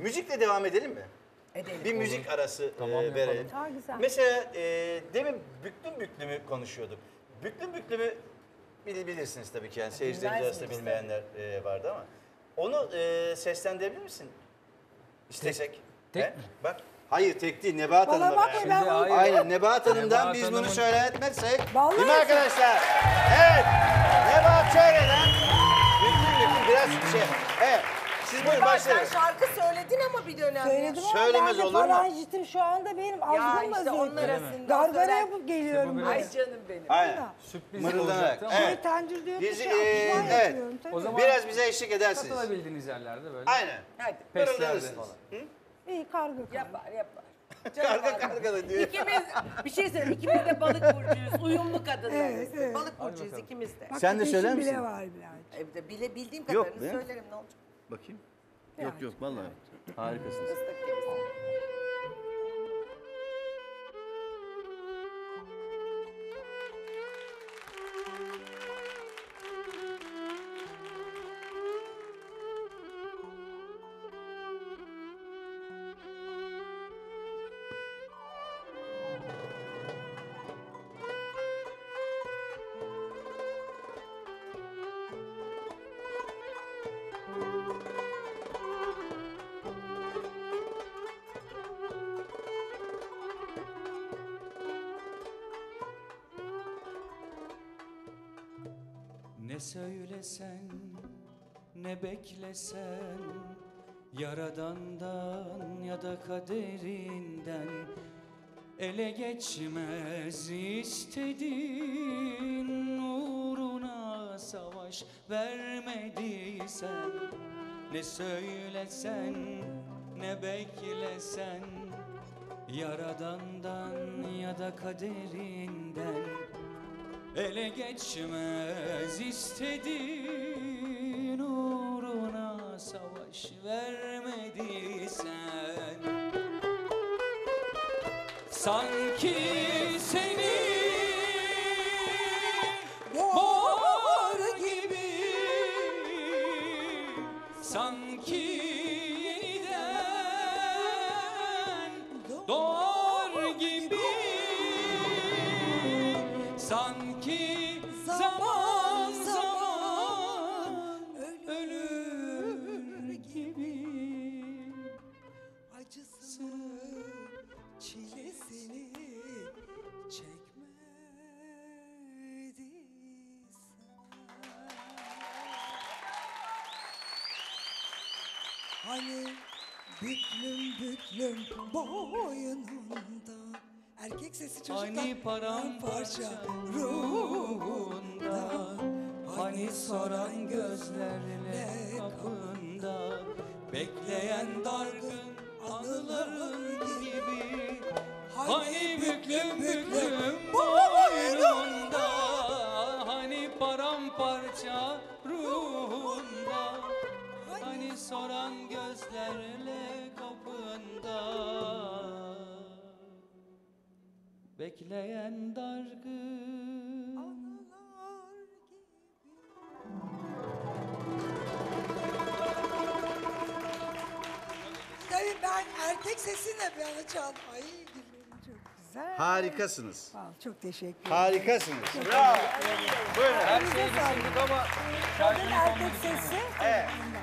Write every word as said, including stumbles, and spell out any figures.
Müzikle devam edelim mi? Edelim. Bir müzik arası Tamam, e, verelim. Daha güzel. Mesela e, demin büklüm büklümü konuşuyorduk. Büklüm büklümü bil- bilirsiniz tabii ki yani seyircilerimiz Bilmez arasında miyiz bilmeyenler e, vardı ama. Onu e, seslendirebilir misin? İstesek. tek He? mi? Bak. Hayır tek değil Nebahat Vallahi Hanım'la bak beraber. ben Şimdi bunu- hayır. Aynen Nebahat Hanım'dan Nebahat biz bunu Hanım'ın- söyletmezsek. Vallahi Değil mi arkadaşlar? Evet. Nebahat Çöre'den büklüm büklüm biraz şey. Evet. Siz buyurun Bak sen başlayın. şarkı söyledin ama bir dönem. Söyledim ama Söylemez ben de olur mu? faranjitim şu anda benim Ya azgın işte onun vaziyette. arasında Gargara söyler- yapıp geliyorum. bu buraya. Ay canım benim. Aynen. Sürpriz Mırıldanarak. olacaktı ama Evet. Şey tencere diyor Biz, ki e, şey, evet. yapıyorum tabii. O zaman- Biraz bize eşlik edersiniz. katılabildiğiniz yerlerde böyle. Aynen. Hadi. Peslerde Mırıldanırsınız. falan. İyi kargı kargı. Yapar yapar. Karga karga da diyor. İkimiz bir şey söyleyeyim. İkimiz de balık burcuyuz. Uyumlu kadınlarız. Evet, evet. Balık burcuyuz bakalım. ikimiz de. Bak, Sen de ateşim söyler bile misin? var birazcık. Evde bile bildiğim Yok kadarını be. söylerim ne olacak? Bakayım. Yani. Yok yok vallahi. Harikasınız. Islık gibisin. Ne söylesen, ne beklesen, Yaradan'dan ya da kaderinden ele geçmez istedin, uğruna savaş vermediysen. Ne söylesen, ne beklesen, Yaradan'dan ya da kaderinden ele geçmez istedin, uğruna savaş vermediysen. Sanki seni boğar gibi, sanki yeniden doğar gibi, sanki zaman zaman ölür gibi. Acısı, çilesini çekmedi sana. Hani büklüm büklüm boynunda, erkek sesi çocuklar. Hani paramparça ruhunda, hani soran gözlerle kapında, bekleyen dargın anıların gibi. Hani büklüm büklüm boynunda, hani paramparça ruhunda, hani soran gözlerle kapında, bekleyen dargın Analar gibi. Tabii ben erkek sesinle bir alacağım. Ay gülüyorum çok güzel. Harikasınız. Sağ ol, çok teşekkür ederim. Harikasınız. Bravo. Buyurun. Her şeyi düşündük ama Kadın erkek sesi. Evet.